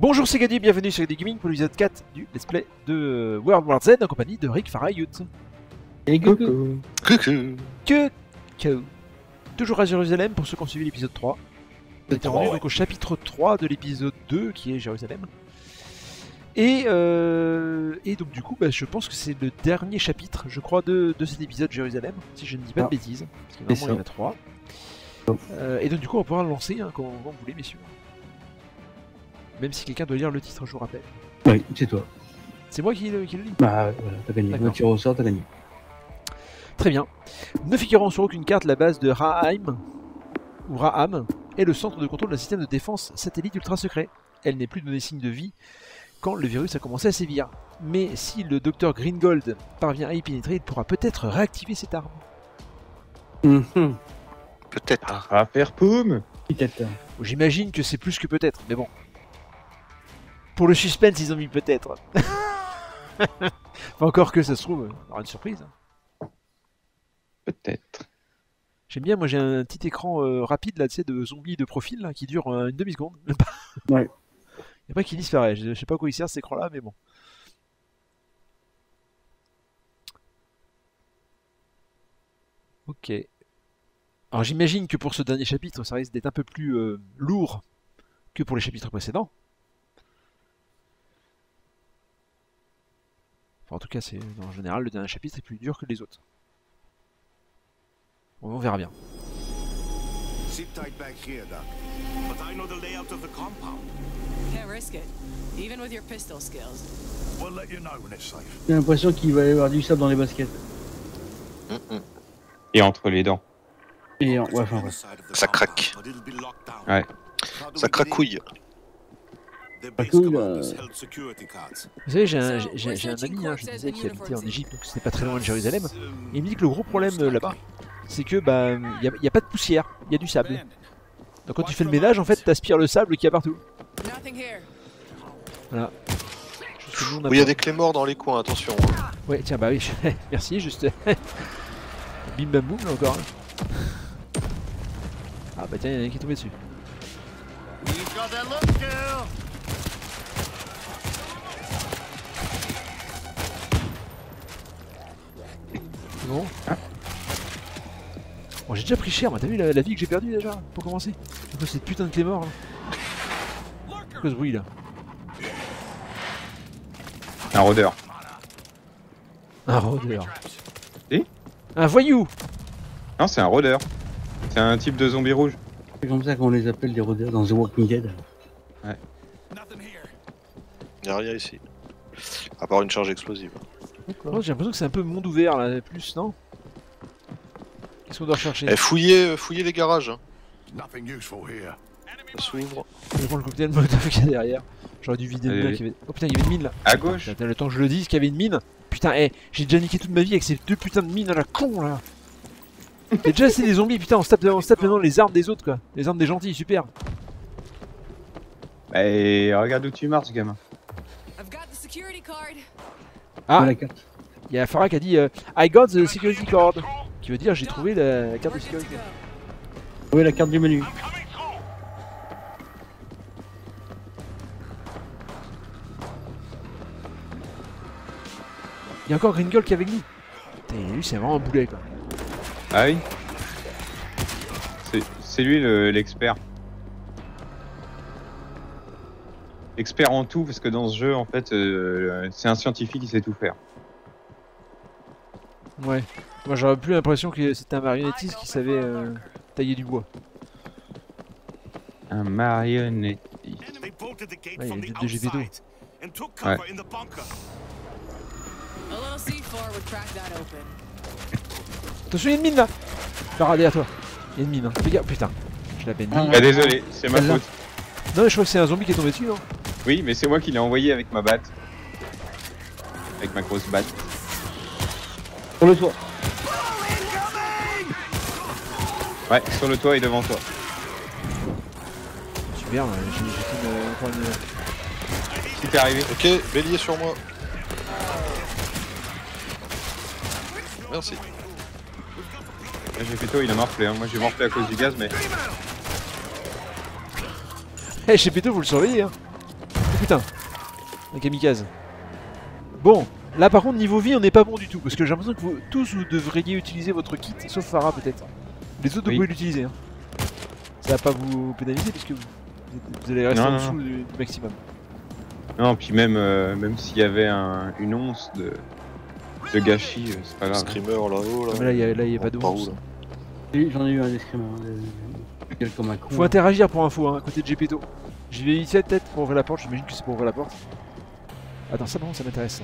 Bonjour c'est Gadi, bienvenue sur Gadi Gaming pour l'épisode 4 du let's play de World War Z en compagnie de Rick Farayut. Et coucou. Toujours à Jérusalem pour ceux qui ont suivi l'épisode 3. On était rendu donc au chapitre 3 de l'épisode 2 qui est Jérusalem. Et donc du coup je pense que c'est le dernier chapitre je crois de cet épisode Jérusalem, si je ne dis pas de bêtises, parce qu'il y en a 3. Et donc du coup on va pouvoir le lancer quand vous voulez messieurs. Même si quelqu'un doit lire le titre, je vous rappelle. Oui, c'est toi. C'est moi qui le lis. Bah voilà, t'as gagné. Quand tu ressors, t'as gagné. Très bien. Ne figurant sur aucune carte la base de Raham est le centre de contrôle d'un système de défense satellite ultra secret. Elle n'est plus donné signe de vie quand le virus a commencé à sévir. Mais si le docteur Greengold parvient à y pénétrer, il pourra peut-être réactiver cette arme. Peut-être. À faire poum. Peut-être. J'imagine que c'est plus que peut-être, mais bon. Pour le suspense, ils ont mis peut-être. Enfin, encore que ça se trouve, il y aura une surprise. Peut-être. J'aime bien, moi j'ai un petit écran rapide là, tu sais, de zombies de profil là, qui dure une demi-seconde. Ouais. Et après qu'il disparaît. Je sais pas à quoi il sert cet écran là, mais bon. Ok. Alors j'imagine que pour ce dernier chapitre, ça risque d'être un peu plus lourd que pour les chapitres précédents. Enfin, en tout cas, c'est en général le dernier chapitre est plus dur que les autres. On verra bien. Sit tight back here, Doc. But I know the layout of the compound. Can't risk it, even with your pistol skills. We'll let you know when it's safe. J'ai l'impression qu'il va y avoir du sable dans les baskets. Et entre les dents. Et ouais, enfin ouais. Ça craque. Ouais. Ça cracouille. Vous savez, j'ai un ami, je disais, qui habitait en Égypte, donc c'était pas très loin de Jérusalem. Et il me dit que le gros problème là-bas, c'est que il y a pas de poussière, il y a du sable. Donc quand tu fais le ménage, en fait, t'aspires le sable qu'il y a partout. Voilà. Oui, il y a des clés morts dans les coins, attention. Ouais, tiens, bah oui, merci, juste. Bim bam boum, là encore. Ah bah tiens, il y en a un qui est tombé dessus. Bon. Bon, j'ai déjà pris cher, moi, t'as vu la vie que j'ai perdue déjà, pour commencer. C'est quoi cette putain de clé mort là? C'est quoi ce bruit là? Un rôdeur. Un rôdeur. Et un voyou. Non, c'est un rôdeur. C'est un type de zombie rouge. C'est comme ça qu'on les appelle des rôdeurs dans The Walking Dead. Ouais. Y'a rien ici. À part une charge explosive. Oh, j'ai l'impression que c'est un peu monde ouvert là, plus, non? Qu'est-ce qu'on doit rechercher? Eh, fouillez les garages. Hein. Nothing useful here. Ça s'ouvre. Je vais prendre le cocktail Molotov qu'il y a derrière. J'aurais dû vider le mien qui avait... Oh putain, il y avait une mine là. À gauche. Attends, le temps que je le dise qu'il y avait une mine. Putain, j'ai déjà niqué toute ma vie avec ces deux putains de mines à la con là. J'ai déjà assez des zombies, putain, on se tape maintenant les armes des autres quoi. Les armes des gentils, super. Et regarde où tu marches, gamin. Ah, il y a Farah qui a dit I got the security card. Qui veut dire j'ai trouvé la carte de sécurité. Oui, la carte du menu. Il y a encore Greengold qui est avec nous. Putain, lui c'est vraiment un boulet quoi. Ah oui. C'est lui l'expert. Expert en tout, parce que dans ce jeu, en fait, c'est un scientifique qui sait tout faire. Ouais. Moi j'aurais plus l'impression que c'était un marionnettiste qui savait tailler du bois. Un marionnettiste. Ouais, il y a deux GP2. Ouais. Attention, il y a une mine là. Farah, derrière toi. Il y a une mine. Hein. Fais gaffe, putain. Je l'avais dit. Ah, désolé, c'est ma faute. Non, mais je crois que c'est un zombie qui est tombé dessus, non? Oui, mais c'est moi qui l'ai envoyé avec ma batte. Avec ma grosse batte. Sur le toit. Ouais, sur le toit et devant toi. Super, j'ai une... Si t'es arrivé. Ok, bélier sur moi. Merci. J'ai fait toi, il a morflé. Hein. Moi j'ai morflé à cause du gaz, mais. Eh, chez Péto, vous le surveillez, hein. putain. Un kamikaze. Bon, là par contre niveau vie on n'est pas bon du tout parce que j'ai l'impression que vous tous vous devriez utiliser votre kit, sauf Farah peut-être. Les autres Oui. vous pouvez l'utiliser. Hein. Ça va pas vous pénaliser puisque vous allez rester Non, en non, dessous du maximum. Non, puis même s'il y avait une once de gâchis, c'est pas grave. Screamer là-haut. Là. Mais là il y a pas de Par où, honte. là Oui, j'en ai eu un d'escrime. Quel comme un con. Faut interagir pour info hein, à côté de Gepetto. J'y vais ici peut-être pour ouvrir la porte, j'imagine que c'est pour ouvrir la porte. Attends, ça par contre ça m'intéresse.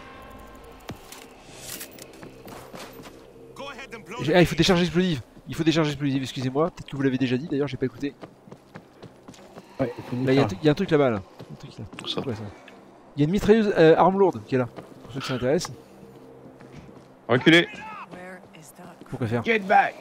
Go ahead and blow Ah, il faut des charges explosives. Il faut des charges explosives, excusez-moi. Peut-être que vous l'avez déjà dit, d'ailleurs j'ai pas écouté. Ouais, il faut des Là, il y a un charges. truc- il y a un truc là-bas là. Un truc, là. Ça. C'est quoi, ça Il y a une mitrailleuse arme lourde qui est là. Pour ceux que ça intéresse. Reculez. Where is Doc? Pourquoi faire Get back.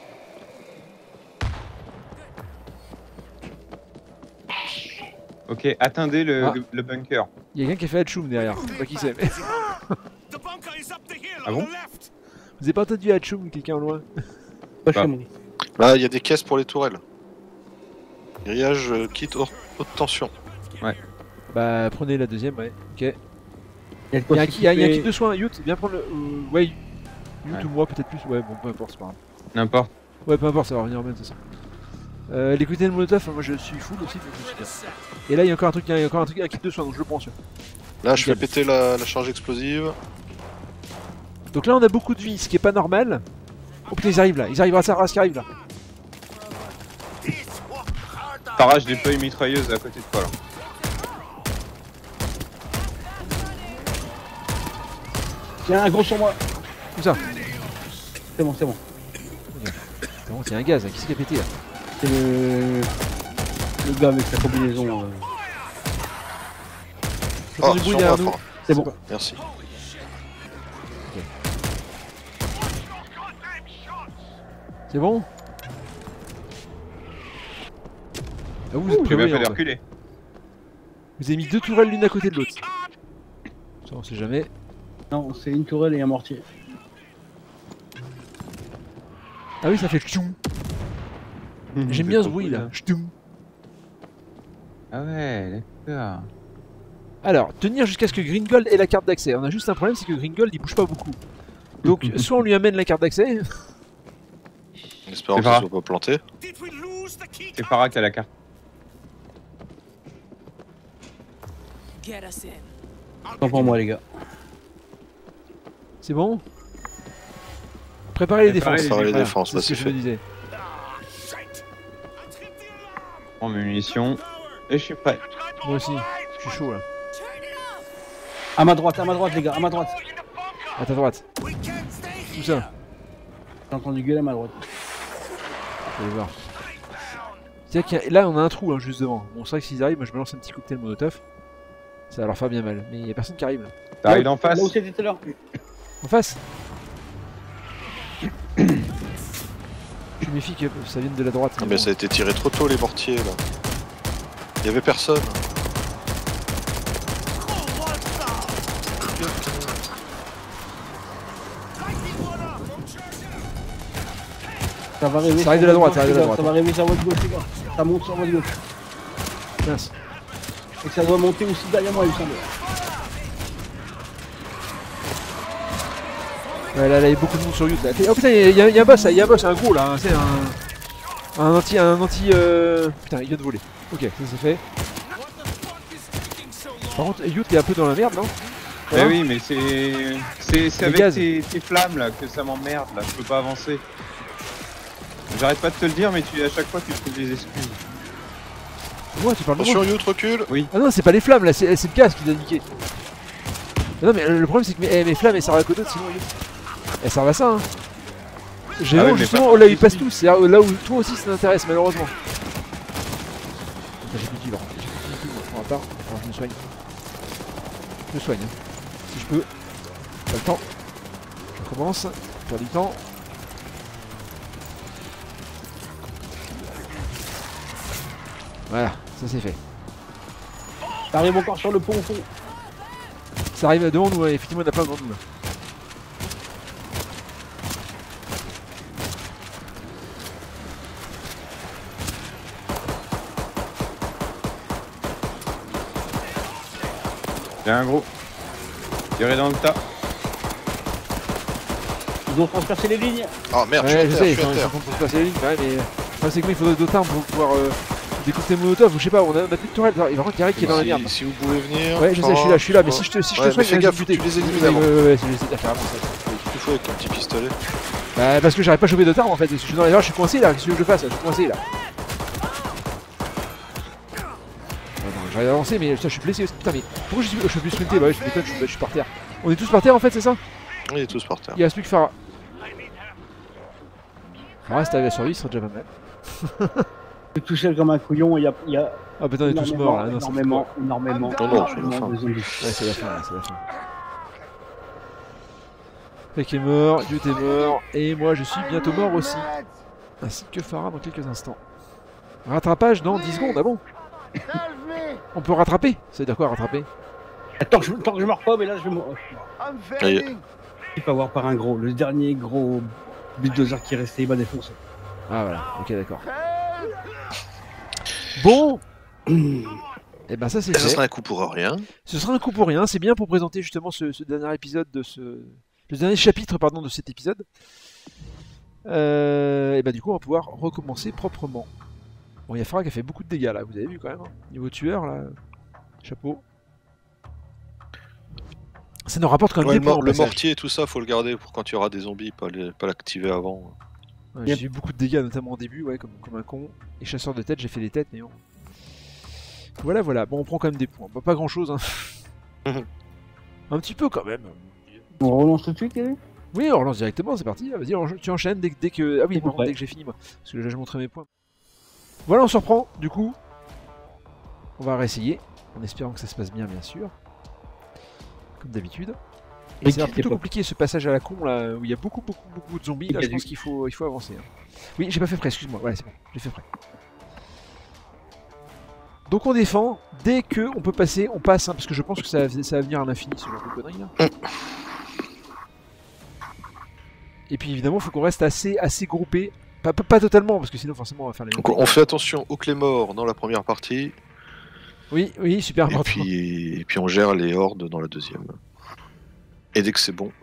Ok, attendez Ah. le bunker. Il y a quelqu'un qui a fait Hatchoum derrière. Je sais pas qui c'est. Mais... The bunker is up the hill Ah on bon the left. Vous avez pas entendu Hatchoum, quelqu'un au loin Pas Bah. chez moi. Là, il y a des caisses pour les tourelles. Grillage kit haute tension. Bah prenez la deuxième, ouais. Ok. Il y a de Il quoi y a un s'équiper. kit de soins, Yout, viens prendre le. Ouais, Yout Ouais. ou moi peut-être plus. Ouais, bon, peu importe, c'est pas grave. N'importe. Ouais, peu importe, ça va revenir en même de toute façon. Les cocktails de Molotov, moi je suis full aussi, donc je suis bien. Et là, il y a encore un truc, un kit de soins, donc je le prends celui-là. Là, je fais Nickel. péter la charge explosive. Donc là, on a beaucoup de vie, ce qui est pas normal. Oh putain, ils arrivent là, à sa race qui arrive là. T'arraches des feuilles mitrailleuses à côté de toi là. Tiens, un gros sur moi. Où ça C'est bon, c'est bon. C'est bon, c'est un gaz, là. Qui c'est qui a pété là C'est le gars avec sa combinaison. J'entends du bruit sur derrière moi, nous. Farah. C'est bon. quoi Merci. C'est bon Ah vous êtes J'ai bien prévenus, fait de hein. reculer. Vous avez mis deux tourelles l'une à côté de l'autre. Ça on sait jamais. Non, c'est une tourelle et un mortier. Ah oui ça fait tchoum. J'aime bien ce bruit là. Ch'toum. Ah ouais, d'accord. Alors, tenir jusqu'à ce que Gringold ait la carte d'accès. On a juste un problème, c'est que Gringold il bouge pas beaucoup. Donc soit on lui amène la carte d'accès, En espérant C'est que ça Farah. soit pas planté. Did we lose the key C'est card? Farah qui a la carte. Get us in. Tant pour moi, les gars. c'est bon. Préparez les Préparez défenses. les Faire les Voilà, défenses, là c'est ce c'est que je me fait. disais. Shit. I tripped the alarm. Prends mes munitions. Et je suis prêt. Moi aussi, je suis chaud là. Turn it off! À ma droite, les gars, à ma droite. À ta droite. We can't stay Où here. ça J'ai entendu gueuler à ma droite. Je vais voir. C'est-à-dire qu'il y a- là on a un trou hein, juste devant. Bon c'est vrai que s'ils arrivent, moi je me lance un petit cocktail molotov. Ça va leur faire bien mal. Mais il y a personne qui arrive là. T'arrives d'en face. Là où c'était tout à l'heure. En face. Je méfie que ça vienne de la droite. Ah, mais ça a été tiré trop tôt les mortiers là. Il y avait personne. Ça va arriver. Ça arrive de la droite, ça arrive de la droite. Ça va arriver sur votre gauche, les gars. Ça monte sur votre gauche. Mince. Et ça doit monter aussi derrière moi, il me semble. Ouais, là, il y a beaucoup de monde sur YouTube. Là. Oh putain, il y a un boss, là, il y a un boss, un gros là. Hein, c'est un anti. Putain, il vient de voler. Ok, ça c'est fait. Par contre, Yout est un peu dans la merde, non Mais oui, mais c'est avec gaz. tes flammes là que ça m'emmerde là. Je peux pas avancer. J'arrête pas de te le dire, mais à chaque fois tu trouves des excuses. Moi, tu parles de Attention moi. Yout, recule. Ah non, c'est pas les flammes là, c'est le gaz qui t'a niqué. Non, mais le problème c'est que mes flammes elles servent à côté, sinon elles servent à ça. Hein. J'ai Ah oui, vu mais justement pas- là où ils passent tous, c'est là où toi aussi ça t'intéresse malheureusement. Putain, j'ai plus de vivre. J'ai plus de vivre, on va part. Alors, je me soigne. Je me soigne. Hein. Si je peux. Pas le temps. Je recommence. Je perds du temps. Voilà, ça c'est fait. Ça arrive encore sur le pont au fond. Ça arrive devant nous, ouais. Effectivement, il y en a plein devant nous là. J'ai un gros. Tiré dans le tas. Ils ont transpercé les lignes. Ah merde, Ouais, je sais, je suis à ils terre. sont pour se passer la ligne. Ouais, mais. Enfin, c'est que moi, il faudrait d'autres armes pour pouvoir décompter Molotov ou je sais pas, on a plus de tourelle. Il va y qui est dans la merde. Si vous pouvez venir. Ouais, je sais, je suis là, mais si je te Ouais, mais fais gaffe, faut que tu les élimines avant. Ouais, c'est carrément ça. Tu fais avec un petit pistolet. Bah, parce que j'arrive pas à choper d'autres armes en fait. Je suis dans les airs, je suis coincé là. Qu'est-ce que je fasse? Je suis coincé là. J'arrive à avancer, mais putain, je suis blessé aussi. Putain, mais pourquoi je peux plus sprinter? Bah, ouais, je m'étonne, je suis par terre. On est tous par terre en fait, c'est ça? On est tous par terre. Il reste plus que Farah. Farah, si t'avais la survie, ce serait déjà pas mal. Je suis tout seul comme un couillon et il y a Ah putain, on est tous morts là. Non, énormément Non, de zombies. ouais, c'est la fin là, c'est la fin. Mec est mort, Dieu t'es mort, et moi je suis bientôt mort aussi. Ainsi que Farah dans quelques instants. Rattrapage dans 10 secondes, ah bon? On peut rattraper? Ça veut dire quoi rattraper? Tant que je meurs pas, mais là je vais mourir. Allez. Il faut avoir par un gros. Le dernier gros bulldozer qui est resté, il m'a défoncé. Ah voilà, ok d'accord. Bon. Et ben ça c'est Ça fait. sera un coup pour rien. Ce sera un coup pour rien, c'est bien pour présenter justement ce dernier épisode de le dernier chapitre pardon de cet épisode. Et bah du coup on va pouvoir recommencer proprement. Bon, il y a Farah qui a fait beaucoup de dégâts là, vous avez vu quand même. Hein. Niveau tueur là, chapeau. Ça nous rapporte quand même Ouais, des points. le mortier et tout ça, faut le garder pour quand il y aura des zombies, pas l'activer avant. Ouais, j'ai eu beaucoup de dégâts notamment au début, ouais, comme un con. Et chasseur de tête, j'ai fait des têtes, mais bon. Voilà, voilà. Bon, on prend quand même des points. Bah, pas grand chose, hein. Un petit peu quand même. On relance tout de suite, Kevin? Oui, on relance directement, c'est parti. Vas-y, tu enchaînes dès que. Ah oui, par contre, Ouais. dès que j'ai fini, moi. Parce que déjà, je montrais mes points. Voilà, on se reprend, du coup. On va réessayer. En espérant que ça se passe bien, bien sûr. Comme d'habitude. Et Mais c'est qui plutôt était compliqué ce passage à la con là où il y a beaucoup de zombies. Là, je pense qu'il faut avancer. Hein. Oui, j'ai pas fait près, excuse-moi. Ouais, c'est bon, j'ai fait près. Donc on défend. Dès que on peut passer, on passe. Hein, parce que je pense que ça va venir à l'infini ce genre de conneries là. Et puis évidemment, il faut qu'on reste assez groupé. Pas totalement, parce que sinon forcément on va faire les mêmes. Donc on fait attention aux clés morts dans la première partie. Oui, super Et important. puis on gère les hordes dans la deuxième. Et dès que c'est bon,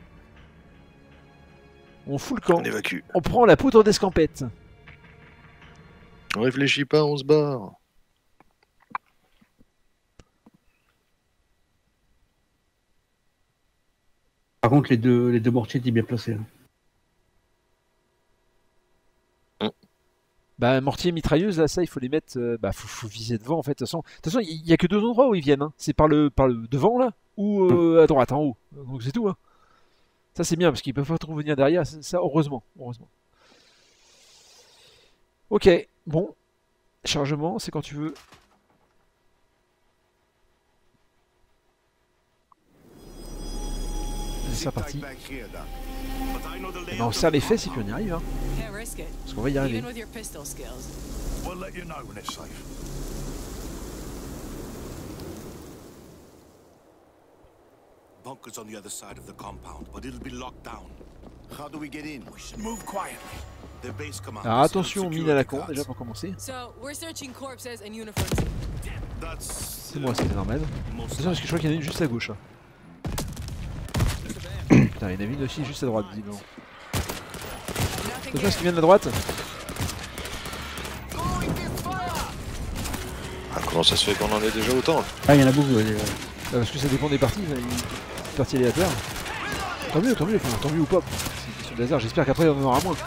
On fout le camp. on évacue. On prend la poudre d'escampette. On réfléchit pas, on se barre. Par contre, les deux mortiers étaient bien placés. Hein. Bah mortier mitrailleuse là, ça il faut les mettre. Faut viser devant en fait. De toute façon, il y a que deux endroits où ils viennent. Hein. C'est par le devant là ou à droite en haut. Donc c'est tout. Hein. Ça c'est bien parce qu'ils peuvent pas trop venir derrière. Ça heureusement. Ok, bon. Chargement, c'est quand tu veux. C'est reparti. On serre les fesses et puis on y arrive. Hein. Can't risk it. Parce qu'on va y arriver. Even with your pistol skills. We'll let you know when it's safe. Bunker's on the other side of the compound, but it'll be locked down. How do we get in? We should move quietly. Their base commander. Alors attention, mine à la con déjà pour commencer. So, we're searching corpses and uniforms. That's C'est moi, c'était normal. most Attention parce que je crois qu'il y en a une juste à gauche. Hein. Putain, il y en a une aussi juste à droite, dis-donc. Nothing Attention à ce qui here. vient de la droite. Ah, comment ça se fait qu'on en ait déjà autant là? Ah, il y en a beaucoup. Parce que ça dépend des parties, il y a une partie aléatoire. Tant mieux, enfin, tant mieux ou pas. C'est une question de hasard, j'espère qu'après on en aura moins.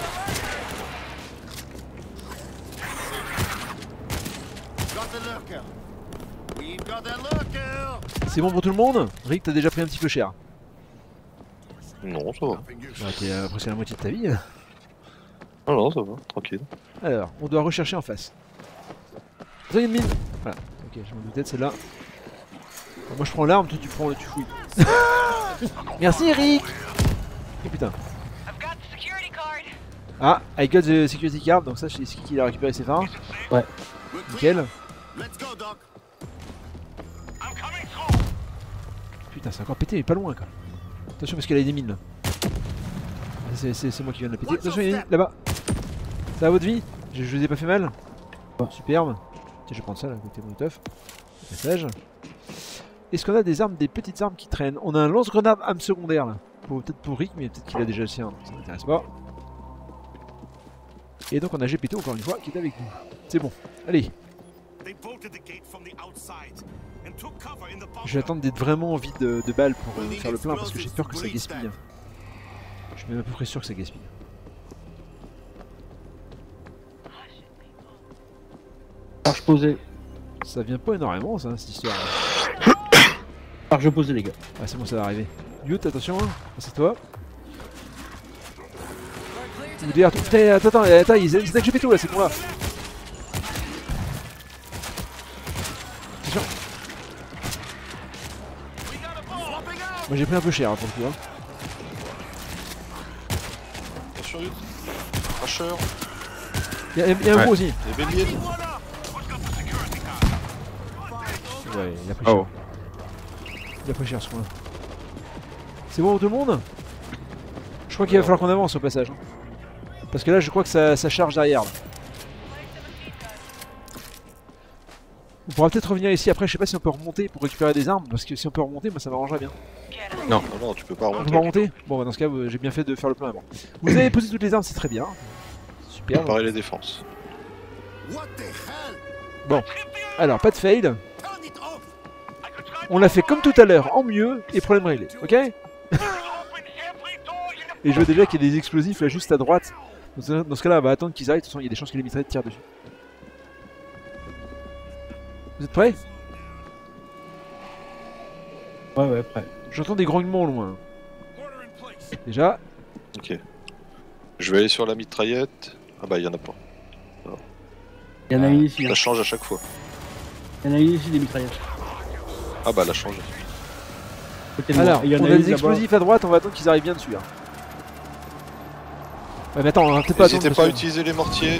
C'est bon pour tout le monde? Rick, t'as déjà pris un petit peu cher. Non, ça va. Bah, t'es presque à la moitié de ta vie. Non, non, ça va, tranquille. Alors, on doit rechercher en face. Attends, il y a une mine. Voilà, ok, je m'en doutais de celle-là. Bon, moi je prends l'arme, toi tu prends le tu fouilles. Merci Eric. Oh putain. Ah, I got the security card, donc ça c'est qui a récupéré ses phares. Ouais. Nickel. Let's go, Doc. Putain, c'est encore pété, mais pas loin quand même. Attention parce qu'elle a des mines là. C'est moi qui viens de la péter. Attention, il y en a une là-bas. Ça va votre vie? Je vous ai pas fait mal? Superbe. Tiens, je vais prendre ça là, côté Molotov. Passage. Est-ce qu'on a des armes, des petites armes qui traînent? On a un lance-grenade âme secondaire là. Peut-être pour Rick, mais peut-être qu'il a déjà le sien, donc ça m'intéresse pas. Et donc on a Gepetto encore une fois qui est avec nous. C'est bon, allez. Je vais attendre d'être vraiment vide de balles pour faire le plein parce que j'ai peur que ça gaspille. Je suis même à peu près sûr que ça gaspille. Charge posée. Ça vient pas énormément ça, cette histoire. Charge posée, les gars. Ah c'est bon, ça va arriver. Yout, attention, c'est toi. Ou derrière toi. Putain, attends, ils attaquent Gepetto là, c'est con là. Attention. Moi j'ai pris un peu cher pour le coup. Hein. Attention, Yut. Crasher. Il y a un gros aussi. Des béliers. Ouais, il a pris cher. Oh. Il a pris cher ce coin. C'est bon tout le monde? Je crois qu'il va falloir qu'on avance au passage. Hein. Parce que là je crois que ça charge derrière. Là. On pourra peut-être revenir ici après, je sais pas si on peut remonter pour récupérer des armes, parce que si on peut remonter, moi ça m'arrangerait bien. Non, non, tu peux pas On peut remonter. pas remonter? Bon bah dans ce cas j'ai bien fait de faire le plein avant. Vous avez posé toutes les armes, c'est très bien. Super. Préparer les défenses. Bon, alors pas de fail. On l'a fait comme tout à l'heure, en mieux, et problème réglé, ok? Et je vois déjà qu'il y a des explosifs là juste à droite. Dans ce cas-là, on va attendre qu'ils arrivent, de toute façon il y a des chances que les mitraillettes tirent dessus. Vous êtes prêts? Ouais, prêt. J'entends des grognements au loin. Déjà. Ok. Je vais aller sur la mitraillette. Ah bah, il y en a pas. Il y en a une ici. Hein. Ça change à chaque fois. Il y en a une ici, des mitraillettes. Ah bah, elle a changé. Côté de moi. Alors, Et il y en on a a une des là-bas. explosifs à droite, on va attendre qu'ils arrivent bien dessus. Hein. Ouais, mais attends, on va peut-être pas attendre. N'hésitez pas à parce que- utiliser les mortiers.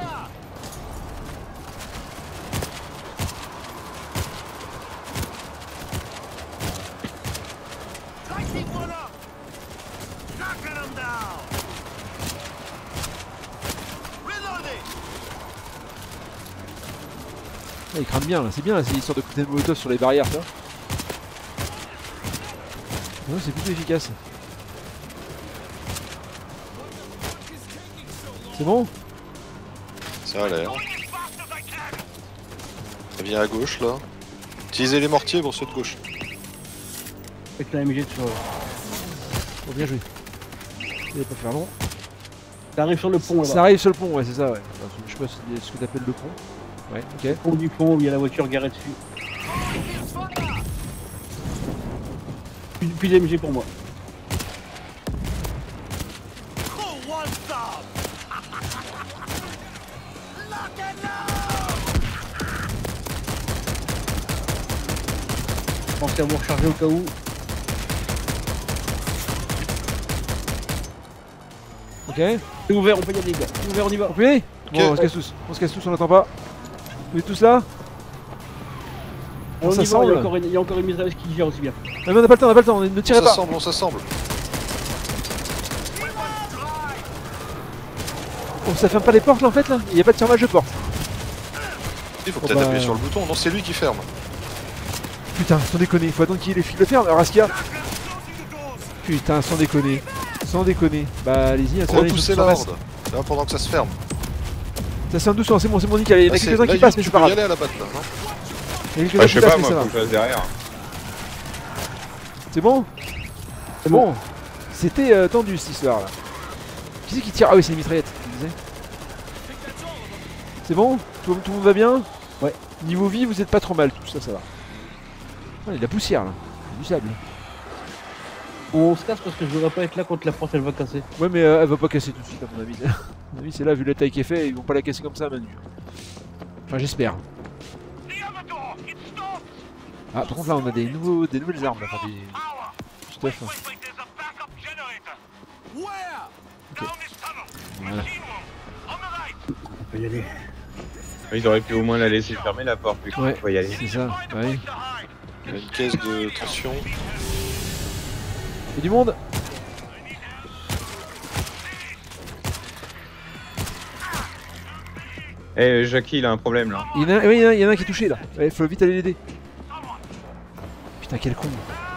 Ah, il crame bien là, c'est bien là, c'est l'histoire de cocktail molotov sur les barrières, ça. Non, c'est plutôt efficace. C'est bon? Ça a l'air. Ça vient à gauche là. Utilisez les mortiers pour ceux de gauche. Avec la MG sur. Bon, bien joué. Il va pas faire long. Ça arrive sur le pont là-bas. Ça arrive sur le pont, ouais, c'est ça, ouais. Enfin, je sais pas ce que t'appelles le pont. Ouais, ok. Pont du pont où il y a la voiture garée dessus. Plus d'MG pour moi. Pensez à vous recharger au cas où. Ok. C'est ouvert, on peut y aller les gars. C'est ouvert, on y va. On peut y aller? Ok. Bon, on se casse tous. On se casse tous, on n'attend pas. Vous êtes tous là? On ça y va, semble. il y a encore une mitrailleuse qui gère aussi bien. Ah, mais on n'a pas le temps, on n'a pas le temps, ne On tirez pas. s'assemble, on s'assemble. Oh, ça ferme pas les portes là en fait là? Il n'y a pas de fermage de porte. Il faut Oh, peut-être bah. appuyer sur le bouton. Non, c'est lui qui ferme. Putain, sans déconner, faut attendre qu'il y ait les fils de ferme. Alors, Askia. Putain, sans déconner. Sans déconner. Bah, allez-y, Repoussez la horde. C'est là pendant que ça se ferme. Ça sonne doucement, c'est bon, nickel. Il y en a Là, quelques-uns là, qui passent, mais tu c'est pas peux y grave. aller à la batte là, non? Il y en a quelques-uns Ah, qui je sais pas, passent, mais moi, ça va. faut que je passe derrière. C'est bon? C'est bon. C'était tendu cette histoire là. Qui c'est qui tire? Ah oui, c'est une mitraillette, je disais. C'est bon? Tout le monde va bien? Ouais. Niveau vie, vous êtes pas trop mal tous, ça va. Ah, il y a de la poussière là. Il y a du sable. On se casse parce que je voudrais pas être là quand la porte elle va casser. Ouais, mais elle va pas casser tout de suite à mon avis. À mon avis, c'est là, vu la taille qui est faite, ils vont pas la casser comme ça à main nue. Enfin, j'espère. Ah, par contre, là, on a des nouvelles armes, là, enfin des stuff. Ok. Voilà. On peut y aller. Ils auraient pu au moins la laisser fermer la porte, vu qu'on Ouais, faut y aller. c'est ça. Ouais. Il y a une caisse de tension. Il y a du monde? Jackie, il a un problème là. Oui, il y en a un qui est touché là. Ouais, faut vite aller l'aider. Putain, quel con.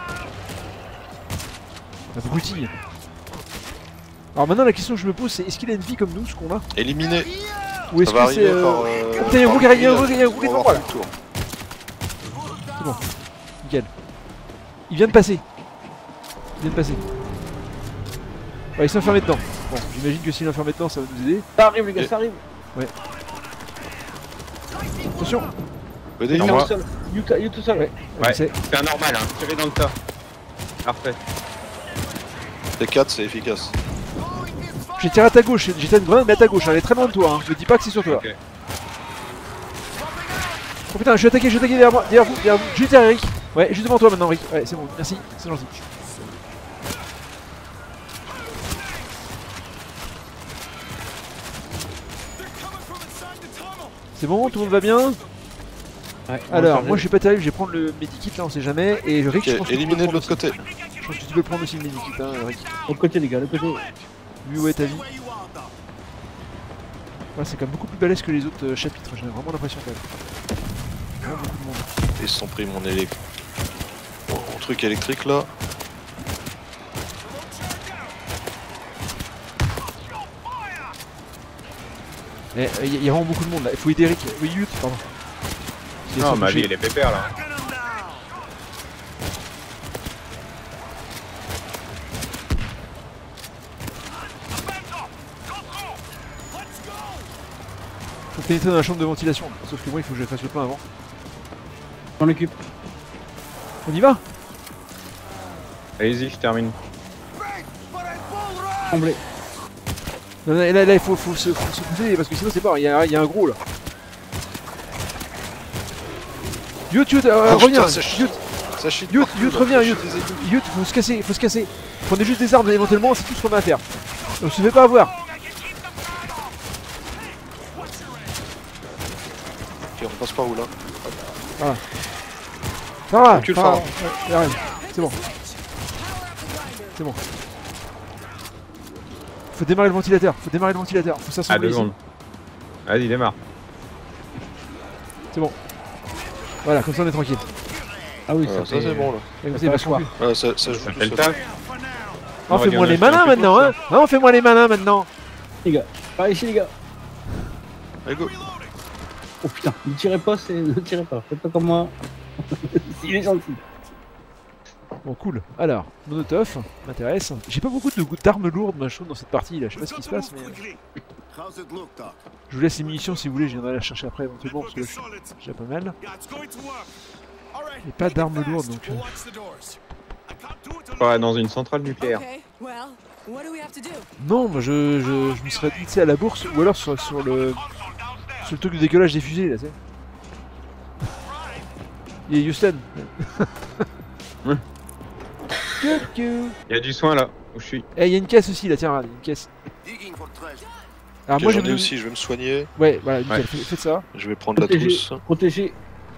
Abruti. Alors maintenant la question que je me pose c'est est-ce qu'il a une vie comme nous, ce qu'on a? Éliminé. Ou est-ce Ça va que c'est... arriver par... Oh, putain, il y a un gros qui arrive, il y a un gros qui on va devant voir moi là. tout le tour. C'est bon. Nickel. Il vient de passer. Il vient de passer. Ouais, il s'est enfermé dedans. Bon, j'imagine que s'il est enfermé dedans, ça va nous aider. Ça arrive les gars, ça arrive. Attention. Venez, You moi. tout seul. You tout seul. Ouais. Ouais, C'est... c'est un normal, hein. Tirez dans le tas. Parfait. T4, c'est efficace. J'ai tiré à ta gauche, j'ai tiré une grenade mais à ta gauche, elle est très loin de toi, hein. Je me dis pas que c'est sur toi. Ok. Oh putain, je suis attaqué derrière moi, derrière vous, juste derrière Eric. Ouais, juste devant toi maintenant Eric. Ouais, c'est bon, merci, c'est gentil. C'est bon, tout le monde va bien? Ouais, Alors, moi je suis pas terrible, je vais prendre le medikit là, on sait jamais. Et Rick, Ok, je pense que tu peux éliminé le de l'autre prendre côté. aussi. Je pense que tu peux le prendre aussi le medikit, hein, Rick. L'autre côté les gars, l'autre côté. Lui, ouais, ta vie. Ouais, c'est quand même beaucoup plus balèze que les autres chapitres, j'ai vraiment l'impression quand même. Vraiment beaucoup de monde. Ils se sont pris mon truc électrique là. Il y a vraiment beaucoup de monde là, il faut aider Eric. Oui, Yut, pardon. Il Non, s'est ma touché. vie, elle est pépère là. Faut pénétrer dans la chambre de ventilation. Sauf que moi, il faut que je fasse le plein avant. On l'occupe. On y va? Allez-y, je termine. Tremblé. Non, non, là, il faut se pousser parce que sinon c'est pas, il y a un gros là. Yut, Oh, reviens. putain, ça chie Yut, partout, là. reviens, Je Yut. les ai vus. Yut, faut se casser. Prenez juste des armes éventuellement, c'est tout ce qu'on a à faire. On se fait pas avoir. Ok, on passe par où là? Ça va, Recule, ça va. Farah. Ouais, arrête. C'est bon. C'est bon. Faut démarrer le ventilateur, faut Ah, s'assembler 2 ici. secondes. Vas-y, démarre. C'est bon. Voilà, comme ça on est tranquille. Ah oui, Ça fait... c'est bon là. Et vous fait avez vachement vachement plus. Ouais, ça joue Ça tout fait le seul. taf. Oh, fais-moi regarde, les je fais un malins peu maintenant, pour hein. Non, fais-moi les malins maintenant. Les gars, par ici les gars. Allez go. Oh putain, ne tirez pas, ne tirez pas. Faites pas comme moi. Il est gentil. Bon, cool. Alors, Molotov, m'intéresse. J'ai pas beaucoup d'armes lourdes, moi, je trouve, dans cette partie là. Je sais pas ce qui se passe, mais How's it look, Doc? je vous laisse les munitions si vous voulez. Je viendrai la chercher après éventuellement parce que là, je suis déjà pas mal. J'ai pas d'armes lourdes donc. Ouais, dans une centrale nucléaire. Okay, well, what do we have to do? Non, moi je me serais dit, tu sais, à la bourse ou alors sur le truc de décollage des fusées là, tu sais. Il y a Houston. Ouais. Coucou. Il y a du soin là, où je suis. Eh, il y a une caisse aussi là, tiens, regarde, une caisse. Digging for treasure. Alors Ok, moi j'en j'ai ai aussi, je vais me soigner. Ouais, voilà, nickel, Ouais. faites ça. Je vais prendre la Protégé, trousse. protégé.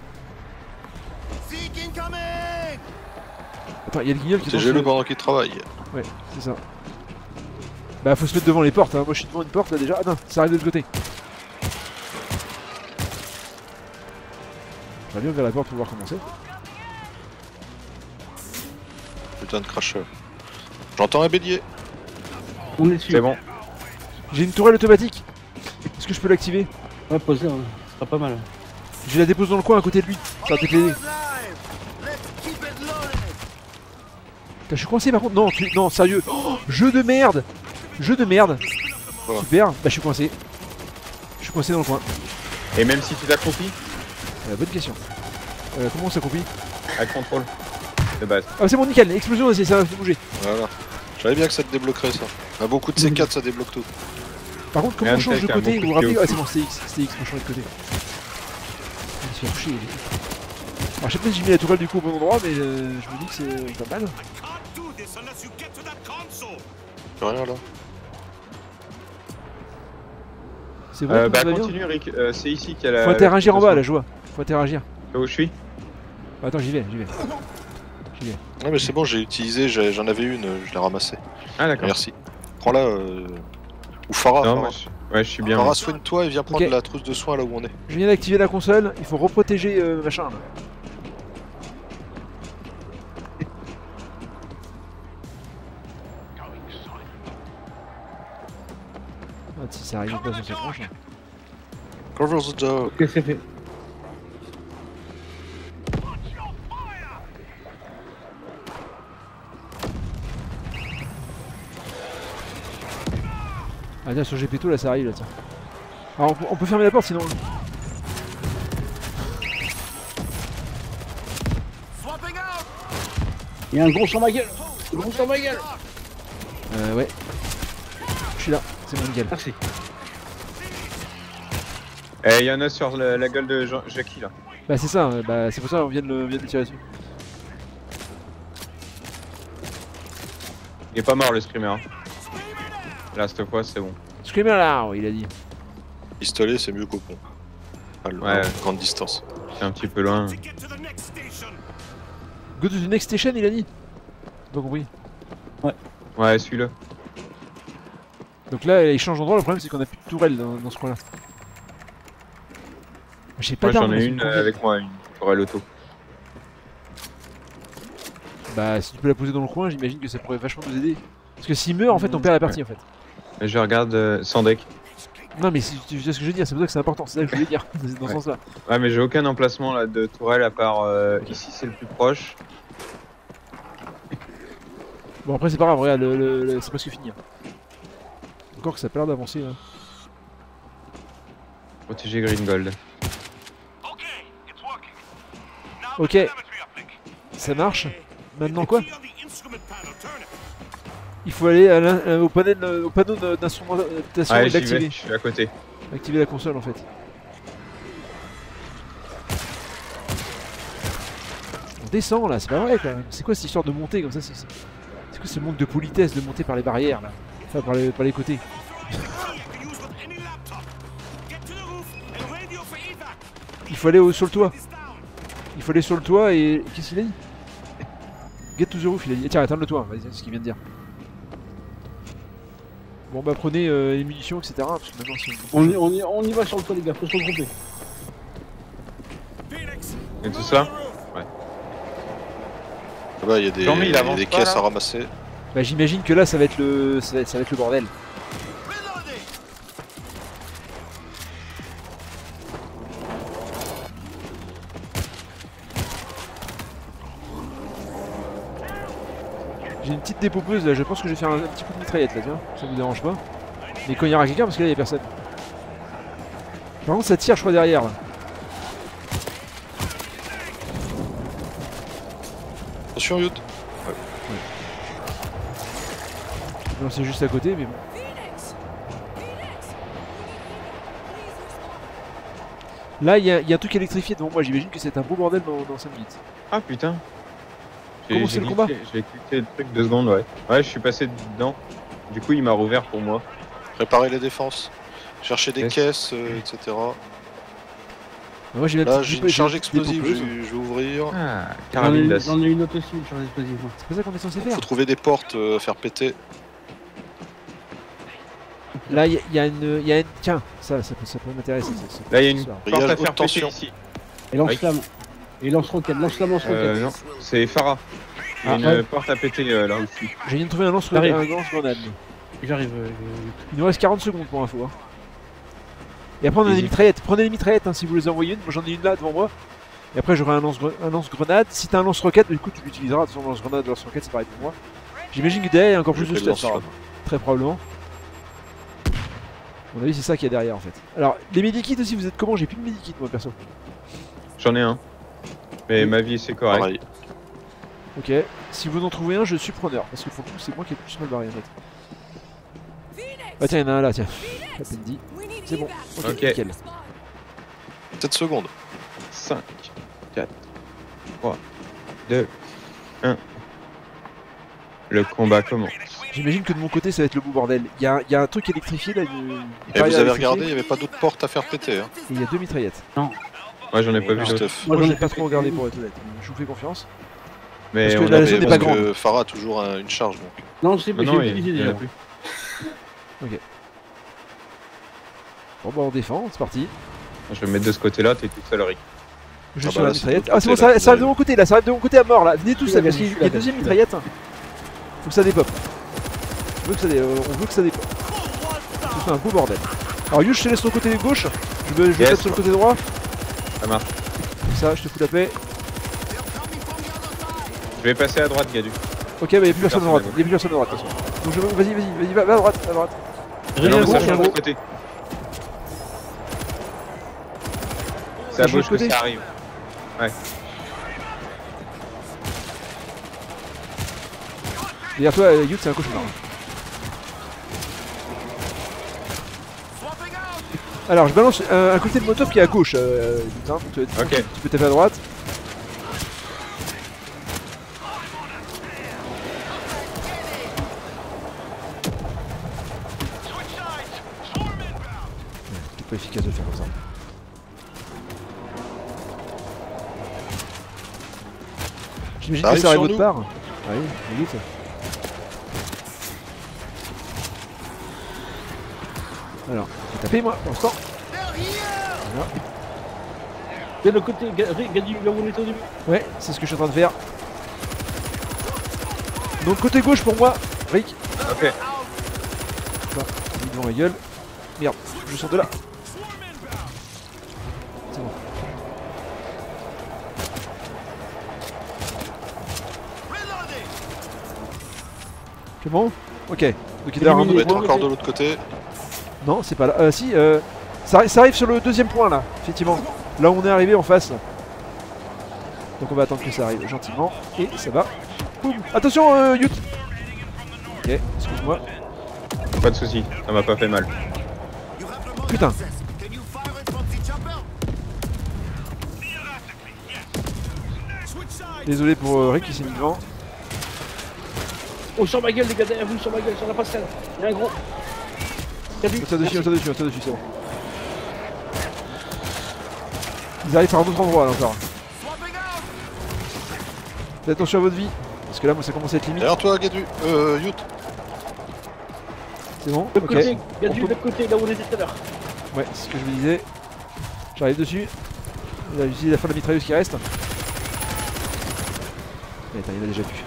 Seek incoming! Attends, il y a le guignol qui est Protégez-le dans ce- pendant qu'il travaille. Ouais, c'est ça. Bah faut se mettre devant les portes, hein. Moi je suis devant une porte là déjà. Ah non, ça arrive de l'autre côté. Je vais bien ouvrir la porte pour voir comment c'est. Putain de cracheur. J'entends un bélier. On est dessus. C'est bon. J'ai une tourelle automatique. Est-ce que je peux l'activer? On va poser, hein. Ce sera pas mal. Je la dépose dans le coin à côté de lui. Ça va peut-être l'aider. Live! Let's keep it loaded! Putain, je suis coincé par contre. Non, non, sérieux. Oh, jeu de merde. Jeu de merde. Quoi? Super. Bah je suis coincé. Je suis coincé dans le coin. Et même si tu t'accroupis, Bonne question. Comment on s'accroupit? à contrôle. De base. Ah c'est bon, nickel. Explosion aussi, ça va se bouger. Voilà. Je savais bien que ça te débloquerait ça. À beaucoup de C4 ça débloque tout. Par contre, comment Rien on de change tel de qu'un côté? bon Vous vous coup de rappelez? pied au Ah c'est bon, c'est X, faut changer de côté. Il se fait toucher. Alors je sais pas si j'ai mis la tourelle du coup au bon endroit, mais je me dis que c'est pas mal. Y'a rien là. C'est bon, tout Bah va bien. continue Rick, c'est ici qu'il y a la... Faut interagir en bas là, je vois. Faut interagir. Là où je suis. Attends, j'y vais. Non mais c'est bon, j'ai utilisé, j'en avais une, je l'ai ramassée. Ah d'accord. Merci. Prends-la. Ou Farah. Non, Farah. moi, ouais, je suis bien. Farah, soigne-toi et viens prendre Ok. la trousse de soins là où on est. Je viens d'activer la console, il faut reprotéger machin là. Ah, si ça arrive pas sur cette tranche. Cover the dog. Ok, c'est fait. Ah tiens, sur GP2 là ça arrive là, tiens. Alors on peut fermer la porte sinon. Il y a un gros sur ma gueule. Gros sur ma gueule. Ouais. Je suis là, c'est mon Miguel. Merci. Eh, y'en a sur la gueule de Jackie là. Bah c'est ça, bah c'est pour ça qu'on vient de le tirer dessus. Il est pas mort le screamer. Hein. Là, cette fois, c'est bon. Screamer là, il a dit. Pistolet, c'est mieux qu'au pont. À Ouais. grande distance. C'est un petit peu loin. Go to the next station, il a dit. Pas compris. Ouais, celui-là. Donc là, il change d'endroit, le problème c'est qu'on a plus de tourelle dans ce coin-là. J'ai pas Moi, d'arme. j'en ai mais une c'est combien avec moi, une tourelle auto. Bah si tu peux la poser dans le coin, j'imagine que ça pourrait vachement nous aider. Parce que s'il meurt, en fait, on perd la partie en fait. Mais je regarde sans deck. Non mais si tu sais ce que je veux dire, c'est pour ça que c'est important, c'est ça que je voulais dire, dans ce Ouais. sens-là. Ouais, mais j'ai aucun emplacement là de tourelle à part ici, c'est le plus proche. Bon après c'est pas grave, regarde, c'est presque fini. Hein. Encore que ça a pas l'air d'avancer là. Protéger Greengold. Ok, ça marche. Maintenant quoi? Il faut aller au panneau d'instrumentation Ouais, et j'y vais, l'activer. je suis à côté. Activer la console en fait. On descend là, c'est pas vrai quand même. C'est quoi cette histoire de monter comme ça? C'est quoi ce manque de politesse de monter par les barrières là? Enfin par les côtés. Il faut aller sur le toit. Il faut aller sur le toit et... Qu'est-ce qu'il a dit? Get to the roof, il a dit. Tiens, atteindre le toit, vas-y, c'est ce qu'il vient de dire. Bon bah prenez les munitions, etc. Parce que maintenant c'est... On y va sur le toit, les gars, faut se regrouper. Et tout ça. Là-bas, il y a des, Jean-Mi, il il y a avance des pas, caisses là à ramasser. Bah j'imagine que là ça va être le... ça va être le bordel. J'ai une petite dépoupeuse là, je pense que je vais faire un petit coup de mitraillette là, tiens, ça vous dérange pas. Mais quand il y aura quelqu'un, parce que là il y a personne. Par contre ça tire je crois derrière là. Attention, Yout. Non c'est juste à côté mais bon. Là il y a un truc électrifié devant moi, j'imagine que c'est un beau bordel dans 5 minutes. Ah putain. Comment c'est le combat? J'ai cliqué le truc 2 secondes, ouais. Ouais, je suis passé dedans. Du coup, il m'a rouvert pour moi. Préparer les défenses. Chercher des Yes. caisses, etc. Moi j'ai Là, j'ai une charge explosive, je vais ouvrir. Ah, J'en ai carabine une- d'assaut. j'en ai une autre aussi, une charge explosive. C'est pas ça qu'on est censé faire. Faut trouver des portes à faire péter. Là il y a une... Tiens, ça peut m'intéresser. Là, il y a une ça. porte à Grillage faire haute péter tension. ici. Et lance-flamme. Et lance-roquette, lance-flamme, lance-roquette. Non, c'est Farah. Il y a une ouais. porte à péter là aussi. J'ai viens de trouver un J'arrive. lance-grenade. J'arrive. Il nous reste 40 secondes pour info. Hein. Et après on a des mitraillettes. Prenez les mitraillettes hein, si vous les envoyez une. Moi j'en ai une là devant moi. Et après j'aurai un lance-grenade. Si t'as un lance-roquette, du coup tu l'utiliseras. De toute façon, lance-grenade, lance-roquette c'est pareil pour moi. J'imagine que derrière il y a encore plus de J'ai fait le stuff. lance-flamme. Très probablement. À mon avis c'est ça qu'il y a derrière en fait. Alors les medikits aussi, vous êtes comment? J'ai plus de medikits moi perso. J'en ai un. Mais ma vie, c'est correct. Pareil. Ok. Si vous en trouvez un, je suis preneur. Parce que pour le coup c'est moi qui ai le plus mal barré en fait. Ah tiens, il y en a un là, tiens. À peine dit. C'est bon. Ok. Nickel. 7 secondes. 5, 4, 3, 2, 1. Le combat commence. J'imagine que de mon côté ça va être le beau bordel. Il y a un truc électrifié là. Et vous avez regardé, il n'y avait pas d'autres portes à faire péter. Hein. Et il y a 2 mitraillettes. Moi, j'en ai pas vu d'autres. Stuff. Moi j'en j'en ai ai pas fait trop regardé pour être honnête. Je vous fais confiance. Mais Parce que on la a zone Mais n'est pas parce grande. que Farah a toujours une charge. Donc. Non, c'est pas, non, j'ai il utilisé y en a déjà. plus. Bon bah on défend, c'est parti. Je vais me mettre de ce côté-là, t'es tout seul, Rick. Je Ah suis bah la là, c'est mitraillette. de Ah c'est bon, l'autre côté, ça là, arrive de mon côté là, ça arrive de mon côté à mort là. Venez tous Je là, suis parce qu'il y a là, deuxième je suis là. mitraillette. Faut que ça dépop. On veut que ça dépop. te fais un beau bordel. Alors Yu, je te laisse sur le côté gauche, je vais Yes. mettre sur le côté droit. Ça marche. Comme ça, je te fous la paix. Je vais passer à droite, Gadu. Ok, bah y'a plus personne à droite, Personne à y'a plus personne à droite de toute façon. Donc vas-y, va à droite, va à droite. Rien Non, mais gros, ça rien change de gros. côté. C'est Ça à change de gauche que côté. ça arrive. Derrière toi, Yu, c'est un cauchemar. Alors je balance un côté de Molotov qui est à gauche, Yu, hein, Ok. tu peux taper à droite. C'est pas efficace de faire comme ça. J'imagine que Arrive ça arrive sur autre nous. part. Ah oui, vite. Alors, je vais taper moi pour l'instant. Voilà. De l'autre côté, Gadu, là où on était au début. Ouais, c'est ce que je suis en train de faire. Donc côté gauche pour moi, Rick. Ok. Là, il est devant ma gueule. Merde, je sors de là. C'est bon. C'est bon. Ok. Donc il doit y avoir un On autre doit être point. encore de l'autre côté. Non, c'est pas là. Si, ça arrive sur le deuxième point là, effectivement. Là où on est arrivé en face. Donc on va attendre que ça arrive gentiment. Et ça va. Boum. Attention, Yut. Ok, excuse-moi. Pas de soucis, ça m'a pas fait mal. Putain. Désolé pour Rick qui s'est mis devant. Oh, sur ma gueule, les gars, derrière vous, sur ma gueule, sur la passerelle. Il y a un gros. Gadu, On tire dessus, c'est bon. Ils arrivent par un autre endroit là encore. Faites attention à votre vie. Parce que là, moi, ça commence à être limite. Derrière toi, Gadu. Yout. C'est bon. de l'autre Ok. côté, Gadu, On de peut- l'autre côté, là où on était tout à l'heure. Ouais, c'est ce que je me disais. J'arrive dessus. Là, j'utilise la fin de la mitrailleuse qui reste. Mais attends, il y en a déjà plus.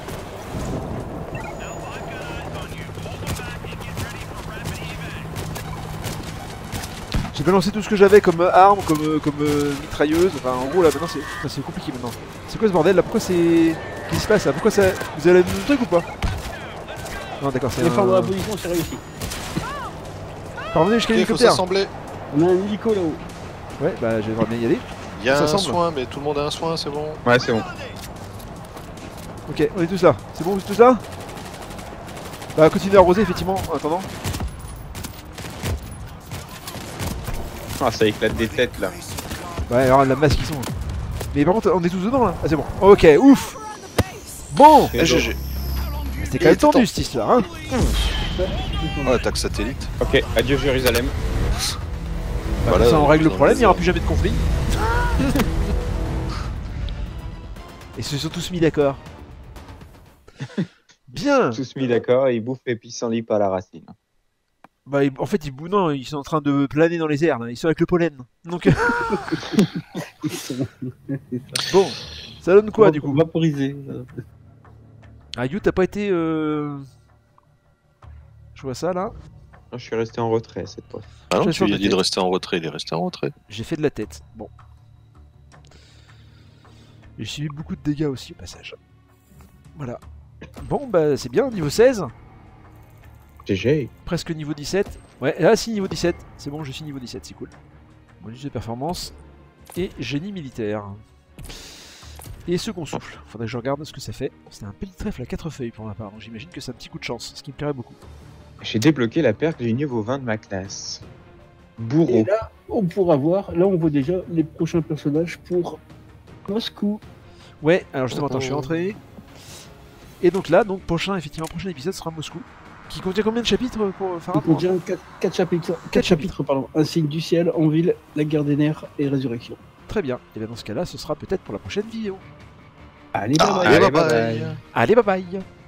J'ai balancé tout ce que j'avais comme arme, comme mitrailleuse. Enfin, en gros, là, maintenant, c'est compliqué maintenant. C'est quoi ce bordel là? Pourquoi c'est. Qu'est-ce qui se passe là? Pourquoi ça. Vous avez le même truc ou pas? Non, d'accord, c'est Défendre la un. position, c'est réussi. Parvenez jusqu'à Il faut l'hélicoptère. s'assembler. On a un hélico là-haut. Ouais, bah, je vais devoir bien y aller. Il y a Ça un semble. soin, mais tout le monde a un soin, c'est bon. Ouais, c'est bon. Ok, on est tous là. C'est bon, vous êtes tous là? Bah, continuez à arroser effectivement en attendant. Ah, ça éclate des têtes là. Ouais, alors la masse qui sont. Mais par contre, on est tous dedans là. Ah, c'est bon. Ok, ouf. Bon, Et GG. c'était quand même était tendu cette histoire, hein. Ah, attaque satellite. Ok, adieu Jérusalem. Bah, Voilà, ça on règle le dans problème, le il n'y aura désert. plus jamais de conflit. Et ils se sont tous mis d'accord. Bien. Tous mis d'accord et ils bouffent les pissenlits à la racine. Bah, en fait, non, ils sont en train de planer dans les airs, là. Ils sont avec le pollen. Donc, bon, ça donne quoi du coup? Vaporisé. Ah, You, t'as pas été. Je vois ça là. Je suis resté en retrait cette fois. Ah non, Je tu sens lui as que dit t'es- de rester en retrait, il est resté en retrait. J'ai fait de la tête. Bon. J'ai subi beaucoup de dégâts aussi au passage. Voilà. Bon, bah, c'est bien, niveau 16. GG. Presque niveau 17. Ouais, là, si, niveau 17. C'est bon, je suis niveau 17, c'est cool. Bonus de performance. Et génie militaire. Et second souffle. Faudrait que je regarde ce que ça fait. C'est un petit trèfle à 4 feuilles pour ma part, donc j'imagine que c'est un petit coup de chance, ce qui me plairait beaucoup. J'ai débloqué la perque du niveau 20 de ma classe. Bourreau. Et là, on pourra voir, là on voit déjà les prochains personnages pour Moscou. Ouais, alors justement, attends, je suis rentré. Et donc là, prochain épisode sera Moscou. Qui contient combien de chapitres pour Farah? Il contient 4 chapitres. 4 chapitres, pardon. Un signe du ciel, en ville, la guerre des nerfs et résurrection. Très bien. Et bien dans ce cas-là, ce sera peut-être pour la prochaine vidéo. Allez, bye bye. Allez, Allez, bye bye bye. Allez, bye bye!